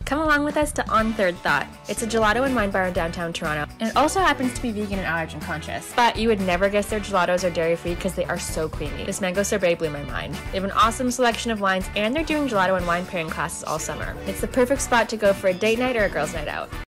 Come along with us to On Third Thought. It's a gelato and wine bar in downtown Toronto, and it also happens to be vegan and allergen conscious. But you would never guess their gelatos are dairy-free because they are so creamy. This mango sorbet blew my mind. They have an awesome selection of wines, and they're doing gelato and wine pairing classes all summer. It's the perfect spot to go for a date night or a girls' night out.